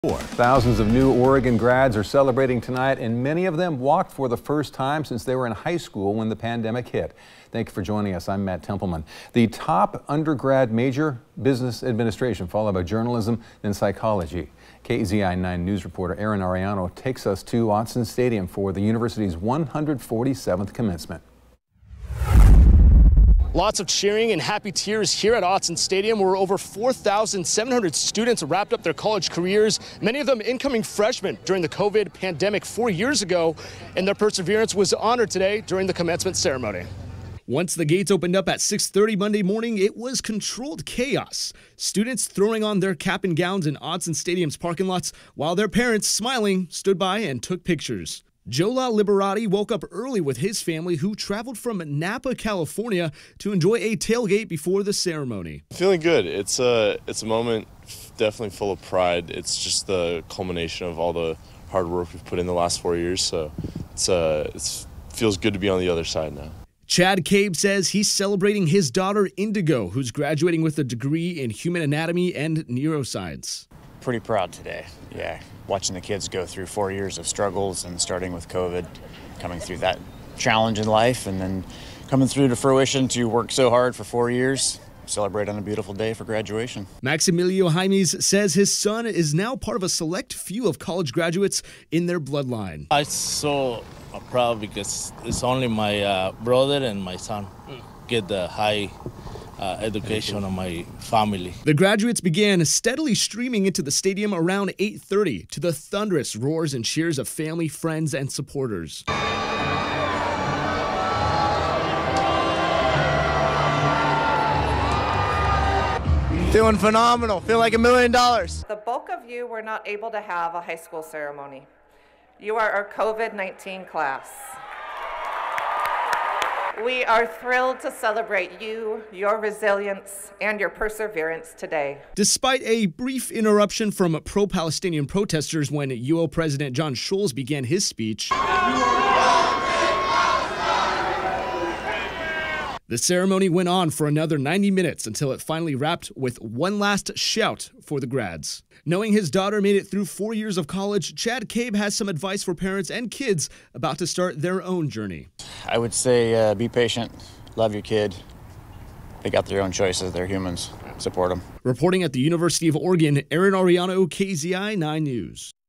Thousands of new Oregon grads are celebrating tonight, and many of them walked for the first time since they were in high school when the pandemic hit. Thank you for joining us. I'm Matt Templeman. The top undergrad major, business administration, followed by journalism, then psychology. KZI 9 News reporter Aaron Ariano takes us to Autzen Stadium for the university's 147th commencement. Lots of cheering and happy tears here at Autzen Stadium, where over 4,700 students wrapped up their college careers, many of them incoming freshmen during the COVID pandemic 4 years ago, and their perseverance was honored today during the commencement ceremony. Once the gates opened up at 6:30 Monday morning, it was controlled chaos. Students throwing on their cap and gowns in Autzen Stadium's parking lots, while their parents, smiling, stood by and took pictures. Joe La Liberati woke up early with his family, who traveled from Napa, California, to enjoy a tailgate before the ceremony. Feeling good. It's a moment definitely full of pride. It's just the culmination of all the hard work we've put in the last 4 years. So it feels good to be on the other side now. Chad Cabe says he's celebrating his daughter Indigo, who's graduating with a degree in human anatomy and neuroscience. Pretty proud today, yeah. Watching the kids go through 4 years of struggles, and starting with COVID, coming through that challenge in life, and then coming through to fruition to work so hard for 4 years. Celebrate on a beautiful day for graduation. Maximilio Jaimes says his son is now part of a select few of college graduates in their bloodline. I'm so proud because it's only my brother and my son get the high education of my family. The graduates began steadily streaming into the stadium around 8:30 to the thunderous roars and cheers of family, friends, and supporters. Feeling phenomenal. Feel like $1 million. The bulk of you were not able to have a high school ceremony. You are our COVID-19 class. We are thrilled to celebrate you, your resilience, and your perseverance today. Despite a brief interruption from pro-Palestinian protesters when UO President John Scholes began his speech, the ceremony went on for another 90 minutes until it finally wrapped with one last shout for the grads. Knowing his daughter made it through 4 years of college, Chad Cabe has some advice for parents and kids about to start their own journey. I would say be patient, love your kid. They got their own choices, they're humans. Support them. Reporting at the University of Oregon, Aaron Ariano, KZI 9 News.